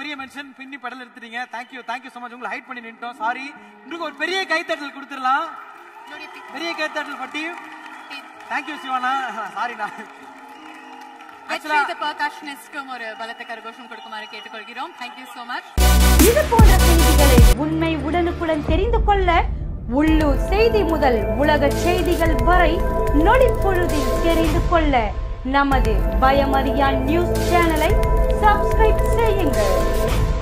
பெரிய மென்ஷன் பின்னி பெடல் எடுத்துறீங்க. Thank you so much. உங்களை ஹைட் பண்ணி நின்ட்டோம். சாரி. உங்களுக்கு ஒரு பெரிய கைத்தட்டல் கொடுத்துடலாம். பெரிய கைத்தட்டல் பட்டி. தேங்க்யூ சிவானா. சாரிண்ணா. ஒரு பலத்த கரகோஷம் கொடுக்குமாறு கேட்டுக்கொள்கிறோம். Thank you so much. இது போன்ற செய்திகளை உண்மை உடனுக்குடன் தெரிந்து கொள்ள உள்ளூர் செய்தி முதல் உலக செய்திகள் வரை நொடிப்பொழுதில் தெரிந்து கொள்ள நமது பயமறியான் நியூஸ் சேனலை சப்ஸ்கிரைப் செய்யுங்கள்.